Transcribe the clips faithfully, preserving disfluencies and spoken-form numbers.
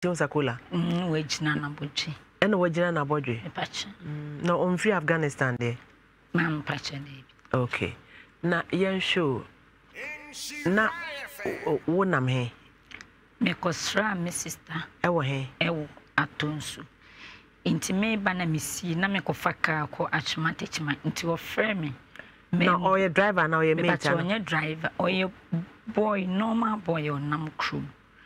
Pensacola. Mm, wajina na boji. And wajina na boji. Pacha. No, on free Afghanistan there. Mam pacha de. Okay. Na yan show. Na wonam he. Me kosra me sister. Ewo he. Ewo atonsu. Inti me ba na misi na me kofa ka ko achmatechma inti wo frɛ me. Na oye driver na oye mate. But oye driver oye boy normal boy on nam crew.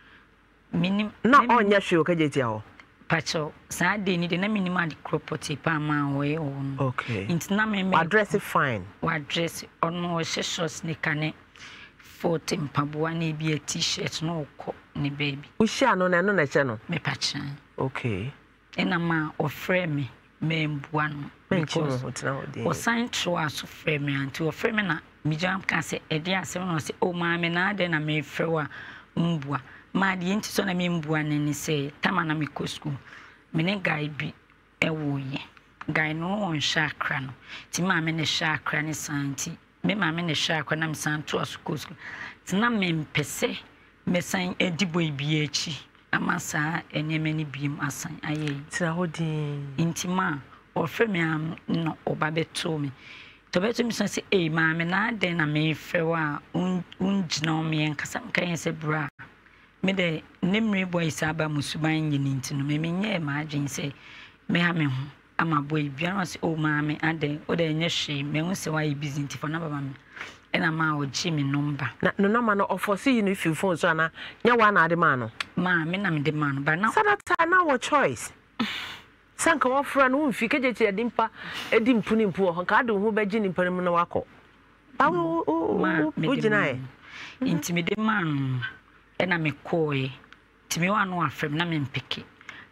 Minim na onya hwe o ka jeti aho. Pacho sa de ni de na minima de property pa ma oye on. Okay. Inti na me me address fine. Wa address ono o sheshos ni kane forty mpaboa na bi a t-shirt no ko ni baby. Wo hia no na no na che no. Me pacha. Okay. Ena ma o frɛ me me mbua no. Because o sign to us frɛ me anti o frɛ me na mi jam ka se e dia asɛm no se o ma me na de na me frɛ wa mbua. Ma de nti so na me mbua ne ni se tama na me ko school. Me ne guy bi e wo ye. Guy no on shakra no. Ti ma me ne shakra ne santi. Me ma me ne shakra na me san to us ko school. Ti na me mpese me san edi boy bi achi. Amasa enyeme ni biem asan aye. Tira hodin. Intima o frɛ me am no oba beto me. To beto me so say eh ma me na den na me frɛ wa ungina me enkasa kan se bra. Me de nemre boy saba musuban nyini ntino me menye ma agin say me ha me ho ama boy bia no say o ma me ade o de nye hwe me hu say why busy ntifo na baba me. Ena ma o gi me number. Na no number no offer you no if you phone so na nya wa na ade ma no. Ma me na me de ma no but now. So that na our choice. Sanka wa fra no mfi keje che ade mpa edi mpuni mpu ho ka ade ho beji ni mpanem na wakọ. Ba wo o gina e. Intimi de ma no. Ena me koe. Timi wa no afrem na me mpeke.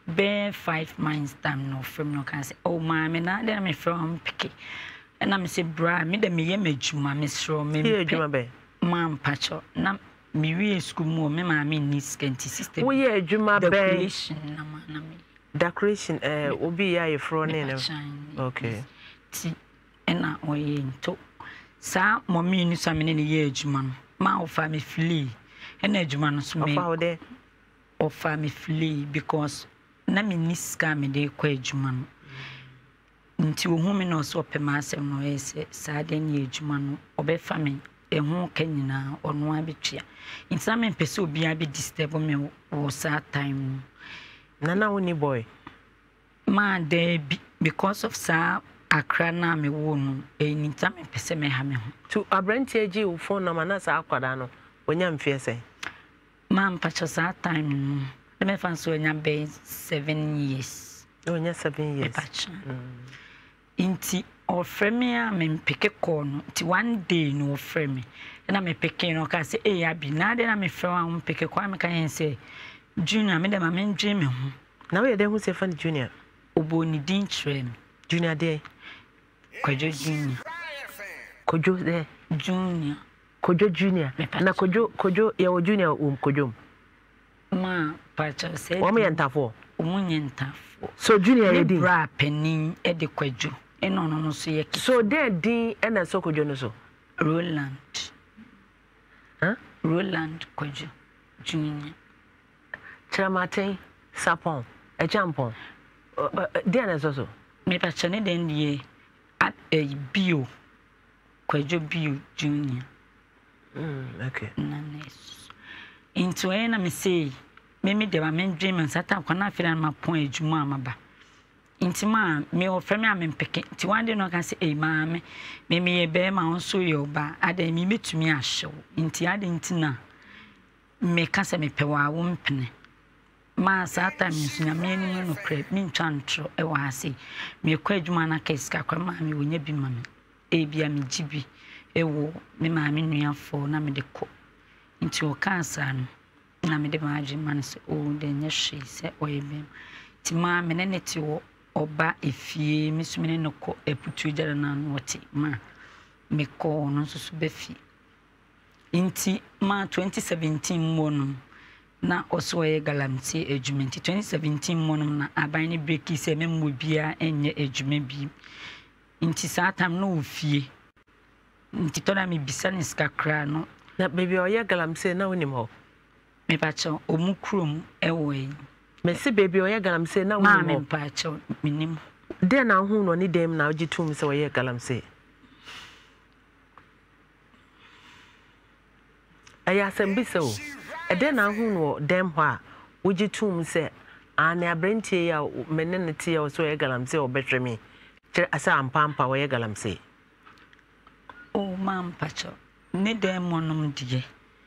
Be five months time no frem no kan say oh ma me na de na me from mpeke. And I'm say bra me de me ye medjuma me sro me medjuma be mam pacho na me wi school mo me ma me ni skenti system wo ye adwuma be decoration na ma na me decoration eh obi ya ye fro ne ne okay ti ena oye nto sa mo me ni so me ne ye adwuma no ma ofa me flee ena adwuma no so me ofa ode ofa me flee because na me ni ska me de kwa adwuma no nti wo hu me no so pema asem no ese saade ne adwuma no obefa me ehu kanyina ono abetua nti na me pese obi abi disturb me wo sa time na na woni boy ma de because of sa akra na me wo no eni ta me pese me ha me ho to abranti agi wo phone number na sa akwada no onya mfie se ma mpacho sa time no na me fan so onya be seven years onya seven years inti ofre me a me mpeke ko no ti one day no ofre me na me peke no ka se eh abi na de na me frɛ wa mpeke ko am kan yen se junior me de ma me ndwe me ho na we de hu se fan junior oboni din kyerɛ me junior de kojo junior kojo de junior kojo junior na kojo kojo ya wo junior um kojo ma pacha se wo me yentafo wo yentafo so junior ye din bra penin e de kojo e no no no so ye so de din e na so kojo no so Roland huh Roland kojo junior Tramatin sapon e champon de na so so me pacha ne den die at e bio kojo bio junior mm okay na nes into e na me say me me de ba me dream and sata kwa na fira ma pon adwuma amaba intima me ofre me am mpeke ti wande no kan say e ma me me me ye be ma onso ye oba ade me metumi ahyew inti ade ntina me ka se me pewa wo mpene ma sata me sunya me ni no kre me ntwa ntro e wa ase me kwa adwuma na ka iska kwa ma me wonya bi ma me e bia me gibi e wo me ma me nuafo na me de ko inti o kansa no na me de ma man se o de nya hwe se oyebe ti ma me ne ne ti wo oba efie me so me ne ko eputu jara na no ti ma me ko no so so be fi inti ma twenty seventeen mo no na oso ye galamti ejumenti twenty seventeen mo no na aban ne break se me mo bia enye ejume bi inti sa tam no ofie inti to na me bisa ne skakra no na baby o ye galamti na wonim ho me pacho omukrum ewo yi me se baby oye galamsey na wo ma me pa che minim de na hu no ni dem na ogitum se oye galamsey aya sembi se o e de na hu no dem ho a ogitum se ane abrentie ya menene tie o so oye galamsey obetwe me kire asa ampampa oye galamsey o mam pacho ne dem monom die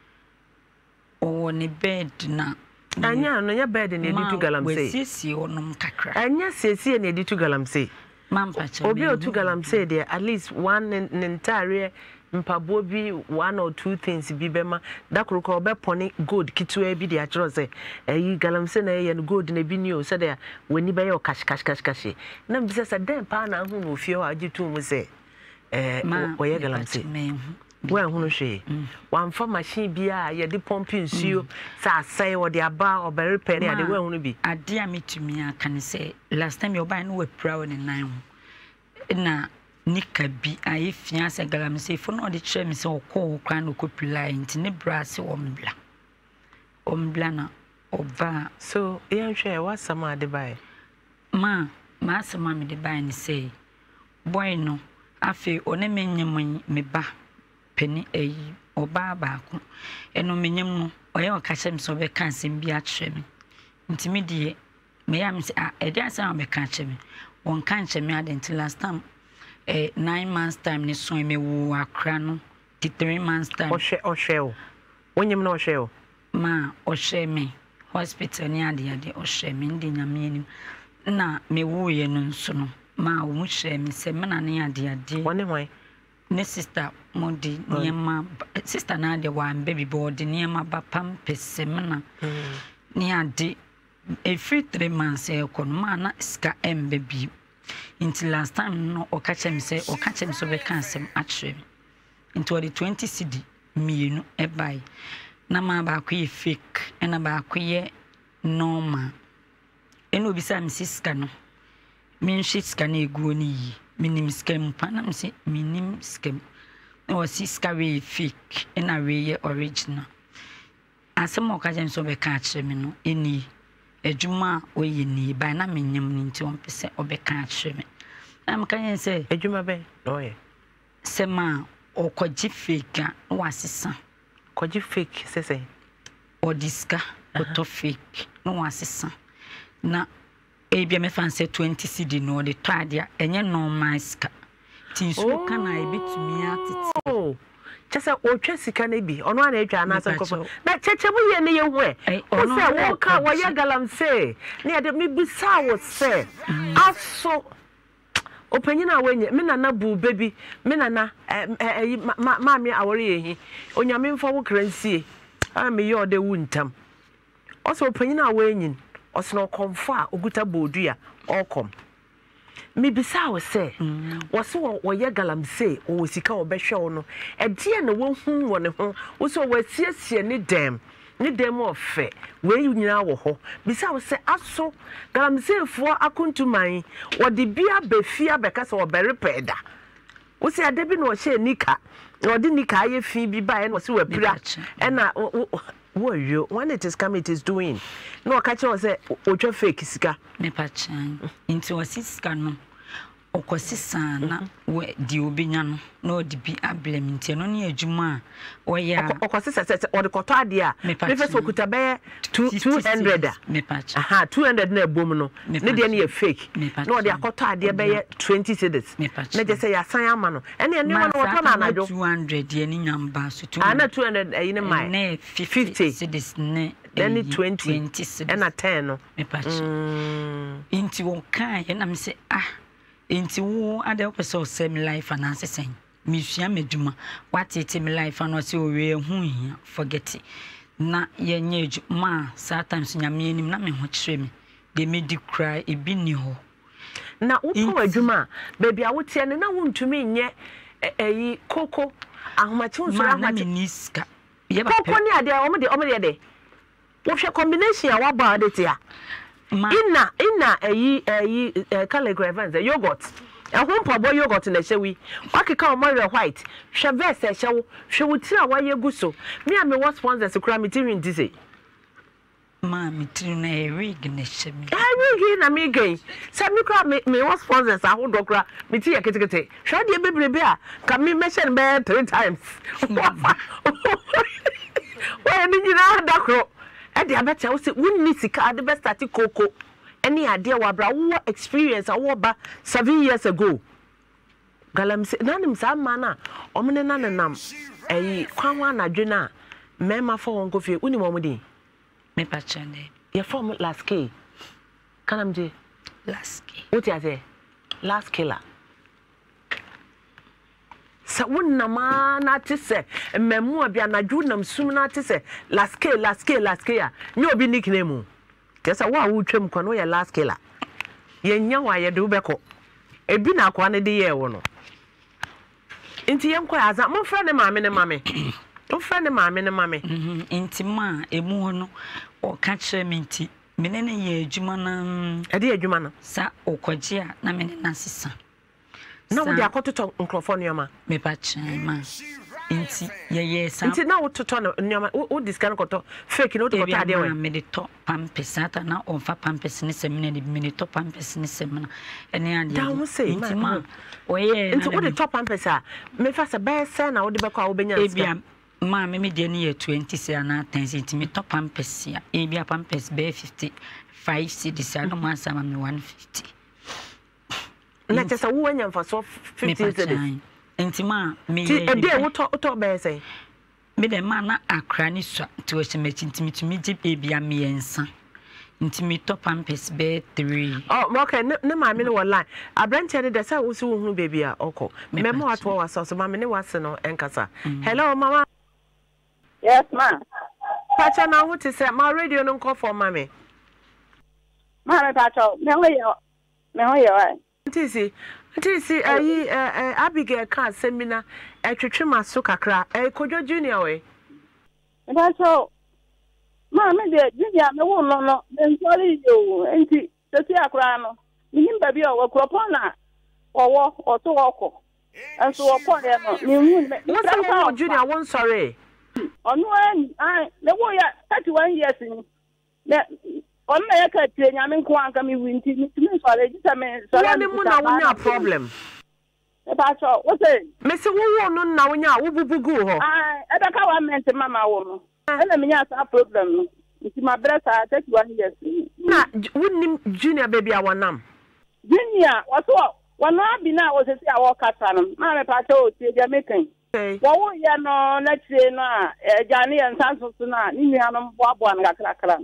o ne bed na anya no nya bed na editu galamsey we sisi onom kakra anya sisi na editu galamsey mam pacho obi otu galamsey there at least one entire mpabo bi one or two things bi bema dakoro ko be poni gold kitwa bi dia chiro se eyi galamsey na ye gold na bi ni o se there wani be yo cash cash cash cash na bi se den pa na hu no fie o agitu mu se eh oye galamsey we hu no hwe wan fa machine bi a ye de pomp nsuo sa sai o de aba o be repair ya de we hu no bi ade a metumi aka ne se last time you buy no we proud ne nan ho na nika bi ayi fiancé galamsey fo no de kire me se okọ okwa no kopulai nti ne brass ombla ombla na oba so yan hwe wa sama de bai ma ma sama me de bai ni say boy no afi one menyem me ba peni eyi oba ba ko eno menyem no oye o ka chem so be kan sem bi a kire me nti me die me ya me se a e dia sa me kan kire me won kan kire me ade nti last time eh nine months time ni so me wo akra no ti three months time o hwe o hwe o wonyem na o hwe o ma o hwe me hospital ni ade ade o hwe me ndi nyame anim na me wo ye no nso no ma wo mu hwe me se me na ne ade ade wone hwan ne sister modi niema sister na ade wa baby board niema ba pampese me na ni ade every three months e ko no ma na ska em baby until last time no o catch him say o catch him so be cancel actually into the twenty cedi mienu e buy na ma ba ko ye fake e na ba ko ye normal e no bi sa mi siska no min siska na egu oni yi minim scam pa na mi say minim scam o siska we fake e na we ye original asem o catch him so be catch me no eni ejuma oyi ni ba na menyam ni nti on pese obeka ahwe me am kan say ejuma be oye sema okoji fake wasisa koji fake sese odiska oto fake no wasisa na ebia me fan say twenty cedi no de twadia enye normal ska tinsu kana ebetumi atete chese otwa sika na bi ono ana etwa na asankofo na cheche bu ye ne ye hu e o se wo ka wo ye galamsey ne ade mi bisa wo se aso opanyina wenye me nana bu baby me nana ma me awore ye hi onyame mfa wo kransie a me ye ode wu ntam o se opanyina wenyin o se no komfa oguta bodua okom mi bisa wo se wo se wo ye galamsey o sika wo behwe wo no e de na wo hu wo ne ho wo se wo asiesie ni dem ni dem ofe we nyina wo ho bisa wo se aso galamsey fo akuntuman wo de bia befia beka se wo bere peda wo se ade bi no hye nika wo de nika ye fi bi ba e no se wo pira e na wo yo when it is come it is doing no ka che wo se otwa fake sika me pa chan into wasisika no okosisa na we di obinya no no di bi ablem nti no ne adwuma o ya okosisa se o de koto ade a me fe so kuta be two hundred me pa chan aha two hundred na ebom no ne de ne fake no de akoto ade be twenty cedis na je se ya san ama no ene ene no woto na anajo two hundred ye ni nyamba so two ana two hundred ayi ne mai ne fifty cedis ne then twenty and a ten no me pa chan inti won kan ye na me se ah inti wo ade opeso same life and ansesen mi hia meduma watete me life and say owe hu hia forget it na ye nyeju ma sometimes nyame anim na me ho kire me de me di cry e bi ni ho na wo adwuma baby a wotie ne na wontumi nye eyi koko ahomachi nso ahomachi niska koko ni ade o me de o me de wo hwe combination a wa ba ade tia Inna inna eyi eyi calligraphy and yogurt. E ho mpabo yogurt na hyewi. Wakeka o mare white. Hwe verse hyewo. Hwe wuti a waye gu so. Me a me was sponsors kura me ti win dise. Mammy, Trina, a rig in the shimmy. I rig in a me gay. Some me crab me was sponsors. I would go me tea a kitty. Shall you baby bear? Come me mention bear three times. Well, did you know that crow? And the abet I was wouldn't miss the car the best at the cocoa. Any idea what bra experience I wore back seven years ago. Galam said, Nanum Sam Mana, Omenanam, a Kwana Juna, Mamma for Uncle Fee, Unimomedy. Me pachande. Your form last key. Canam J. Last key. What is it? Last killer. So wouldn't a man not to say, a memoir be an adjunum soon not to say, last key, last key, last key. No be nickname. Guess a wow would trim conway last killer. Ye know why you do beco. A bina quantity de year one. Into young choirs, I'm a friend of mammy and mammy. Oh, friend of mammy and mammy. Into ma, a moon or catch a minty. Minene ye, Jumana, a dear Jumana, sa or Quagia, Namin Nassisa. No, we are caught to talk Uncle Fonia, me patch, ma. Inti, ye, yes, Inti now to turn on what this kind of fake no to I made the top pampers at now on for pampers in a seminary, minute top pampers in a seminar. And then I will say, ma, oh, yeah, into what the top pampers are. Me fast a bear son, I would be called Benyan. Ma, me near twenty, say, and I tens into me top pampers here. Abia pampers bear fifty five cities, I don't want some one fifty. Let us a woman for so fifty. Intima, me a dear what talk bear say. Me the man a cranny to a cemetery to me, baby, and me and son. Intimate top pampers bear three. Oh, okay, no, my minute one line. I brand tell you that I was who baby are oko. Remember what was so mammy was no and casa. Hello, mamma. Yes, ma. Pacha now what is that? My radio no call for mammy. Mammy Pacho, no, you no, you Tisi, Tisi, I Abigail can't send me now a trichima sukakra, a Kojo Junior way. That's all. Mammy, dear, Junior, no one, no, then sorry you, and the Tia Crano. You baby or Cropona or walk or to walk. And so upon them, you won't Junior, one sorry. On one, I, the boy at thirty-one years in that. On my country, I'm in Quanka, me winty, me for legitimate. So I'm no problem. That's all. What's it? Mister Woo, no, now, now, who go. I, I don't know how I meant to Mamma woman. And I mean, that's a problem. It's my breath, I take one year. Wouldn't Junior baby our name? Junior, what's what? When I be now was a say I walk at them. My patrol, they're making. Well, you know, let's say, now, Johnny and Sansona, Nimianum, Wabwan, Lakran.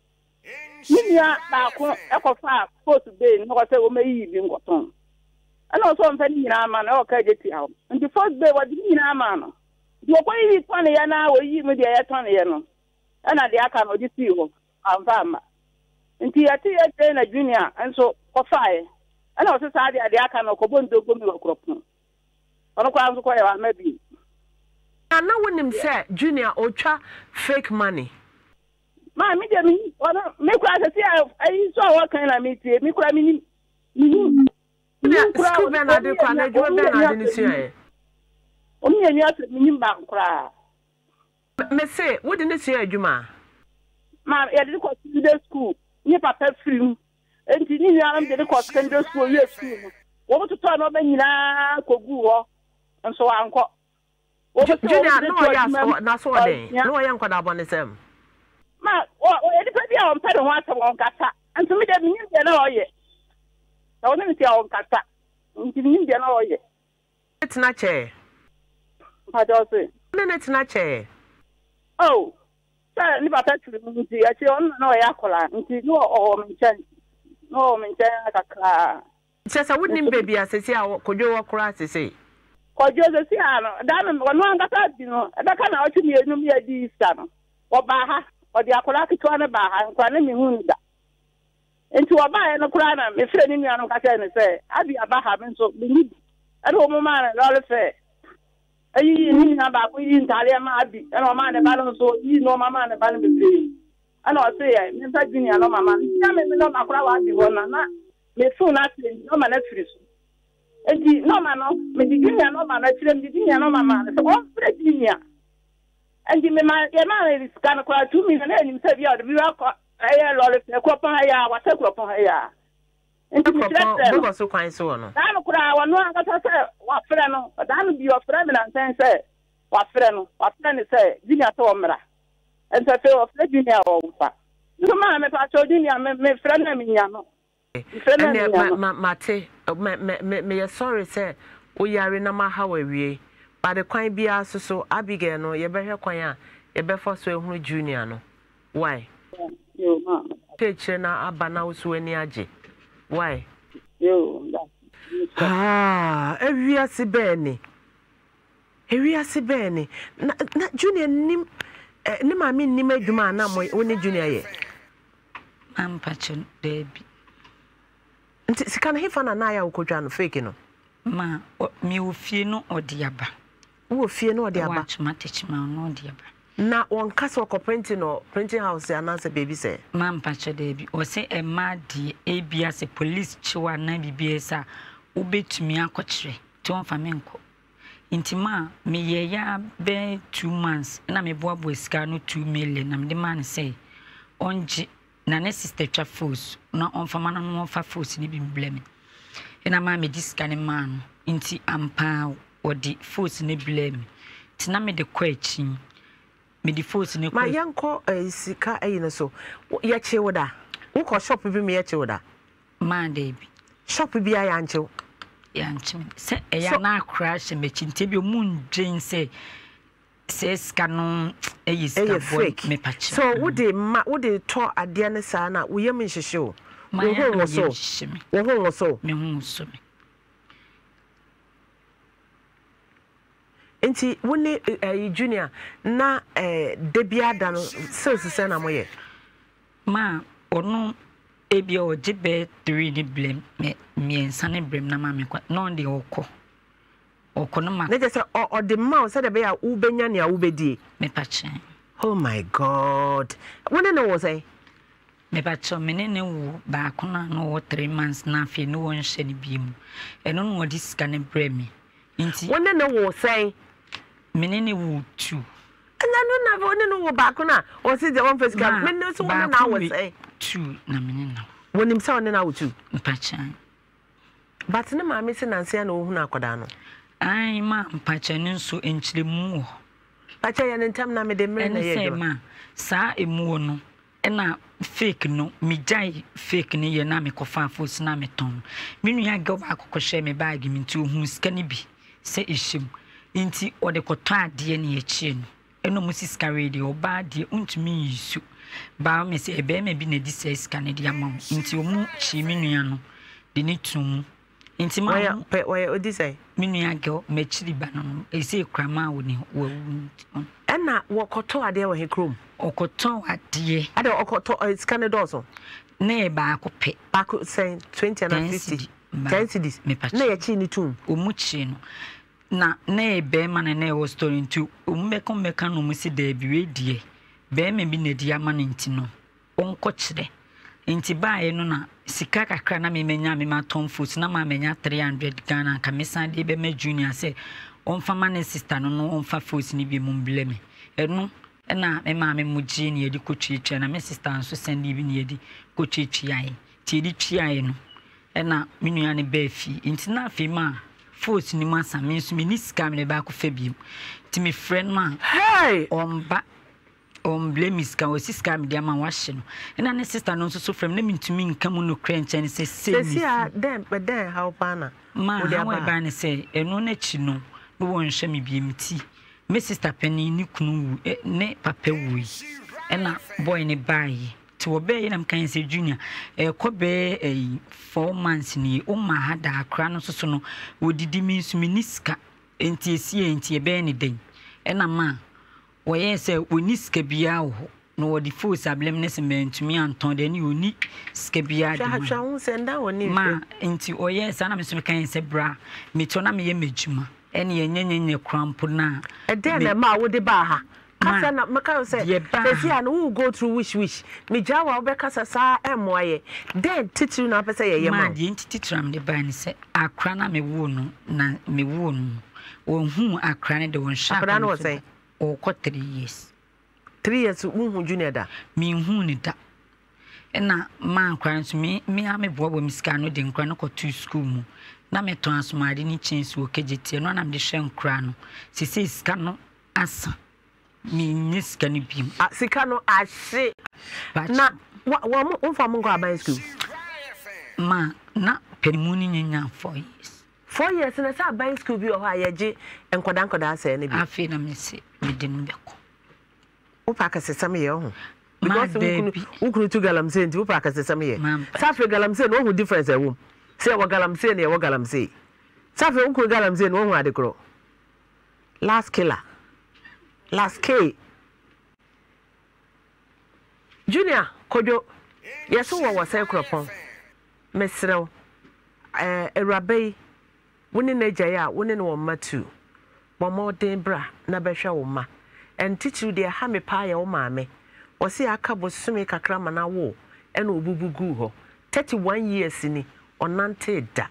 Ninia na ko ekofa post bay no ko say o meyi bi ngoton and also on fani na ma na o ka je ti hawo and the first bay what ni na ma no di o ko yi ton ya na o yi me de ya ton ya no na de aka no di si ho amfa ma nti ya ti ya na junior and so ko fae and also sa de de aka no ko bondo go mi okropon ono ko an so ko ya wa ma bi na wonim say junior otwa fake money. Ma me dem wana me kwa se ai so wa kan na me tie me kwa me ni ni school be na de kwa na ju be na de ni sia e o me ni ase me ni ba nkra me say wo de ni sia adwuma ma ya de kwa secondary school ni papa film enti ni ni am de kwa secondary school ye school wo mo to na ba nyina kogu ho nso anko wo junior no ya so na so de no ya nkwa da bone sem ma o e di pa bia on pa de ho ata won kata antu mi de mi nim de na oye na won mi ti on kata nti mi nim de na oye etina che pa do se ne ne tina che oh sa ni ba ta tiri mi ti ya che on na oya kola nti no o mi chen no mi chen akaka se sa wudnim baby asesi a kodwo wo kora asesi kodwo se si ano da no no an kata di no e be ka na o ti mi enum ya di ista no oba ha odi akola kitwa ne ba ha nkwa ne mi hu nda enti oba ya no kura na me fre ni nua no ka tell ne say abi aba ha me so me ni ade o mo ma na lo fe ayi ni na ba ko yi ntale ma abi e no ma ne ba no so yi no ma ma ne ba no be play ana o say ya me sa junior no mama ya me me no makura wa bi wona na me fu na se no ma na firi so enti no ma no me di junior no ma na chire me di junior no mama so o fre junior and me ma ya ma re scan ko two million na ni se bi o bi wa ko eh lolly ekopon ya wa se kropon ya nti mi frɛ bo so kwan so no da no kura wa no aka sɛ wa frɛ no da no bi wa frɛ me na nsen sɛ wa frɛ no wa frɛ ne sɛ junior sɛ wo mra ensa sɛ wa frɛ junior wo mfa no ma me pa cho junior me me frɛ na me nya no frɛ na me nya ma ma te me me me sorry sɛ wo yare na ma ha wawie ba de kwan bia so so Abigail no ye bɛhwɛ kwan a ye bɛfɔ so ehunu junior no why yo ma teacher na abana wo so ani age why yo ah ewiase bɛni ewiase bɛni na na junior nim ni ma mi nim adwuma na mo woni junior ye am patchen debi nti sika na hefa na na ya ukodwa no fake no ma mi ofie no odiaba wo fie no odiaba watch match ma no odiaba na won kasa ko printing no printing house ananse baby say ma mpache debi o se e ma die e bia se police chiwa na bibie sa obetumi akɔkyere ti won fa menko intima me ye ya be two months na me boabo sika no two million na me de man say onji na ne sister twa force na on fa mana no fa force ni bi blame ina ma me diska ne man inti ampa odi force ne blame ti na me de kwa achi me di force ne kwa ma yanko sika ayi no so ya chewoda wo ko shop bi me ya chewoda ma de bi shop bi ya yanche yanche se e ya na crash me chinte bi mun dwen se se ska no e yi ska boy me pachi so wo de ma wo de to ade ne sa na wo yem nhihye o wo ho wo so wo ho wo so me hu so me enti woni eh, junior na eh, debia da no so se na moye ma onu ebia o jibe three ni blame me me nsane blame na ma me kwa no de okọ okọ no ma na je se o de ma o se de be ya u benya ne a u bedie me pachi oh my god woni no wo say me pachi me ne ne wo ba ko na no wo three months na fe no won hye ne bi mu eno no di sika ne bre me nti woni no wo say menene wo two na no na woni no wo ba ko na o se de one first card menene so woni na wo say two na menene na woni msa woni na wo two mpacha but ne ma me se nanse na ohunu akoda no ai ma mpacha ne so enchire mu pacha ya ntam na me de mere na ye do ma sa emu no na fake no mi jai fake ni ye na me kofa force na me ton me nua ga ba akokɔhwɛ me bag mi nti ohunu sika ni bi se ehim inti ode koto ade ne echi no eno musiska radio oba de untumi yisu ba me se ebe me bi na di se sika ne de ama inti omu chi me nua no de ni tum inti ma wo wo odi sai me nua ga me chiri ba no ese krama wo ni wo ena wo koto ade wo he krom okoto ade ade okoto sika ne doso na e ba akopɛ ba ko say twenty and fifty ten cedis na ye chi ni tum omu chi no na na ebe ma na na wo story ntu ummeko mmeka no mu si da bi wedie be ma bi na di ama no nti no onko kire nti baaye no na sika kakra na me menya me ma tom foot na ma menya three hundred Ghana ka me san de be ma junior se onfa ma ne sister no no onfa foot ni bi mu blame eno na me ma me muji ne yedi kochichi na me sister nso send bi ne yedi kochichi ai ti di chiai no na me nua ne ba fi nti na afi ma force ni masa me nso me ni sika me ba ko fa bi ti me friend ma hey omba om blame sika o sika me dia ma wa hye no na ne sister no nso so from na me ntumi nka mu no crunch and say say see ah dem but then how pana ma how e ba ne say eno na chi no no won hye me bi mti me sister penny ni kunu ne papa wu na boy ne bai ti wo be na mkan say junior e ko be e four months ni o ma ha da akra no so so no wodidi mi nso mi niska enti esi enti e be ne den e na ma wo ye say oni ska bia wo no wo di force ablem ne se mentumi anton de ni oni ska bia de ha hwa hu se nda woni ma enti o ye sa na me so me kan say bra me to na me ye medjuma ene ye nyenyenye krampo na e de na ma wo de ba ha kasa na maka say say ya no go through wish wish me jawa obe kasa sa emoye then titiri na pese ye yema ma di titiram de ban say akra na me wo no na me wo no ohun akra ne de won sha akra no say o ko three years three years unhu junior da me hu ni da na man kwan so me me a me bobo me sika no de nkran ko to school mu na me ton asomade ni chance wo kejete no na me de hwe nkran no sisi sika no asa mi ni sika ni bim a sika no ahye na wa mo mfa mo kwa ban school ma na perimu ni nyanya four years four years na sa ban school bi o ha yeje enkoda enkoda asa ne bi afi na me se me de no beko o pa ka sesame ye ho because ukunu tu galamsey nti upa akase same ye safe galamsey no hu difference e wom say wo galamsey ne wo galamsey safe ukunu galamsey no hu adekro last killer last K Junior kojo yeso wo wo say kropon mesrew eh erabai woni na gyae a woni ne wo matu bomoden bra na behwe wo ma entichu de ha me pa ye wo maame Osi akabo sume kakra mana wo ena obubugu ho thirty-one years ni onante da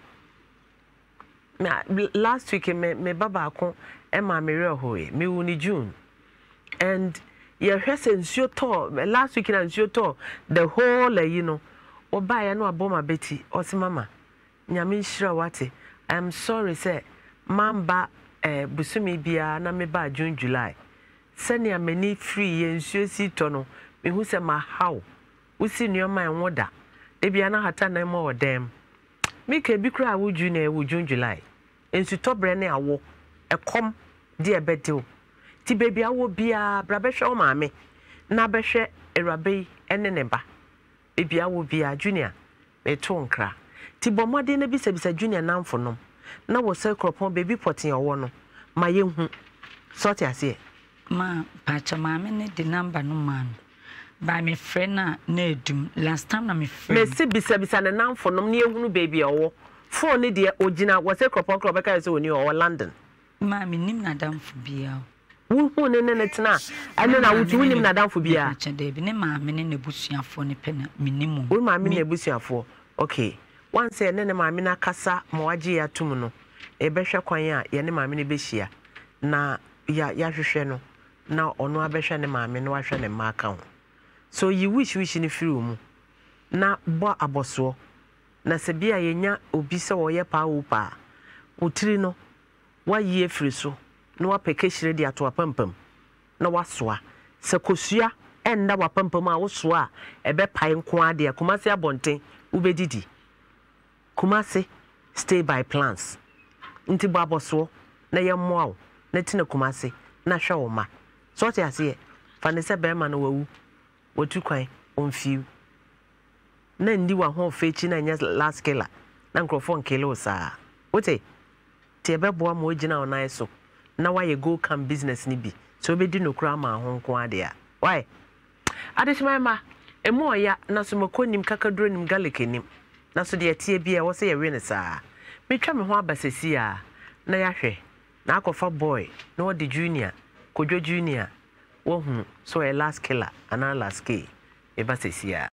na last week me me baba ko e ma me re ho e me woni June and ye hwese nsuo to last week na nsuo to the whole uh, you know oba ya no aboma beti osi mama nyame nhira wate I am sorry say mamba eh busumi bia na me ba June July sani amani free ye nsuo si to no me hu se ma how usi nuoma enwoda e bia na hata na mo odem me ka bi kra wuju na wu June July ensu to bre na awo ekom de ebedew ti baby awo bia bra behwe o maame na behwe erabe ene ne ba e bia awo bia junior me to nkra ti bomode na bisa bisa junior na mfonom na wo se kropon baby potin owo no ma ye hu sort ase ma pacha maame ne the number no man by me friend na na edum last time na me friend me si bisa bisa na namfonom ne ehunu baby owo phone ne de ogina wo se kropon kropon ka se oni owo London ma me nim na damfo bia wo hu ne ne tena ane na wo tu nim na damfo bia pacha de bi ne maame ne nebusuafo ne pe na me nim wo maame ne nebusuafo okay once ne ne maame na kasa ma waje ya tum no e behwe kwan a ye ne maame ne behia na ya ya hwehwe no na ono abehwe ne maame no ahwe ne ma aka ho so you wish wish ni free mu na bo aboso na se bia yenya obi se wo ye pa wo pa otiri no wa ye free so na wa pekehire di ato apampam na wasoa se kosua enda wa pampam a wo soa ebe pai nko ade Kumasi abonten ubedidi Kumasi stay by plans nti bo aboso na ye moa na tina Kumasi na hwe wo ma so te ase fa ne se be ma na wawu wotu kwan onfiu na ndi wa ho fechi na nya last killer na nkrofon kilo sa wote te bebo ma ogina onai so na wa ye go can business ni bi so be di nokura ma ho nko ade a why adeshima ma emu oya na so makonim kakaduro nim garlic nim na so de tie bia wo se ye we ne sa metwa me ho abasesi a na ya hwe na akofa boy na wo de junior kojo junior wo hu so a last killer ana last K e basesi a